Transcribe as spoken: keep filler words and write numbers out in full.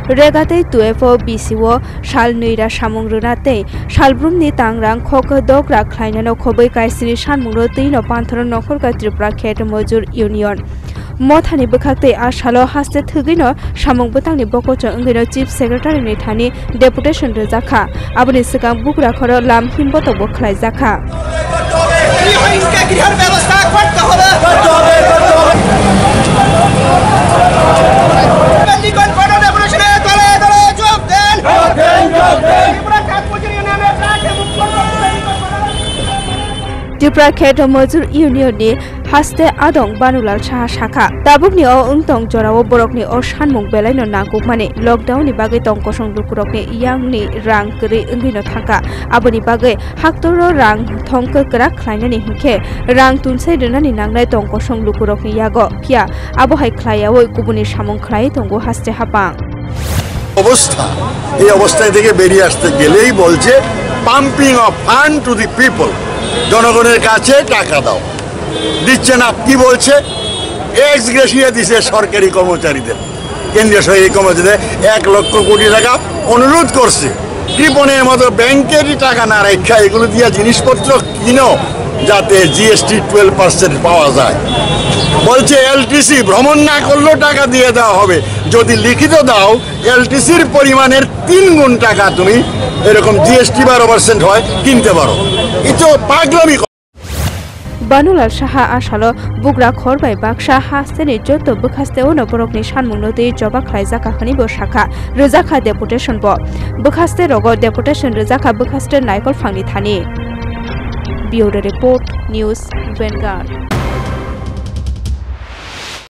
रेगाते तुएफो बिसिवो साल नैरा सामुं रुनाते सालब्रुमनि तांग्रां खक दग्रा ख्लाइनानो खबै काइसिनि सानमुंनो तैनो पान्थर नखरका त्रिपुरा खेत मजदुर इउनियन मथानि बखाते आसालो हास्ते थगैनो सामुं बथांनि बकचो अंगैनो चीफ सेक्रेटारि नि थानि डेपुटेशन रोजाखा आबनि सिगां बुग्रा खर लाम हिमबतो बखलाय जाखा त्रिपुरा खेत मजदुर इउनियननि हास्ते आदं बानुलाल साहा शाखा दाबुकनि अ उंतं जराव बरकनि अ सानमुं बेलायनो नांगौ माने लकडाउननि बागै तंकसं लुकुरकनि यांगनि रां गरै अंगैनो थांका आबनि बागै हाक्तरो रां थंक करा ख्लायनानि हिंखे रां तुनसै दोनानि नांनाय तंकसं लुकुरकनि यागो फिया आबहाय ख्लायावै गुबुननि सामुं ख्लाय तंगो हास्ते हापां অবস্থা এই অবস্থা থেকে বেরিয়ে আসতে গেলেই বলছে pumping of fund to the people জনগণের কাছে টাকা দাও দিচ্ছে না কি বলছে এক্স গ্রেসিয়া দিছে সরকারি কর্মচারীদের কেন্দ্রীয় সরকারি কর্মচারীদের এক লক্ষ কোটি টাকা অনুরোধ করছে কৃপণের মতো ব্যাংকেরই টাকা না রেখা এগুলো দিয়া জিনিসপত্র কিনো যাতে জিএসটি টুয়েলভ পার্সেন্ট পাওয়া যায় বলছে এলটিসি ভ্রমণ না করলেও টাকা দিয়ে দেওয়া হবে যদি লিখিত দাও এলটিসির পরিমাণের তিন গুণ টাকা তুমি এরকম জিএসটি বারো পার্সেন্ট হয় কিনতে পারো এটা পাগলামি बानुलाल साहा आसालो बुग्रा खरबाय बाक्सा हास्तेनि जत बखास्ते उन बरकनि सानमुंनो दै जबा ख्लाय जाखाखनि बो शाखा रोजाखा डेपुटेशन बो बखास्ते रगो डेपुटेशन रोजाखा बखास्ते नायकल फांनि थानि ब्यूरो रिपोर्ट न्यूज वेनगार्ड।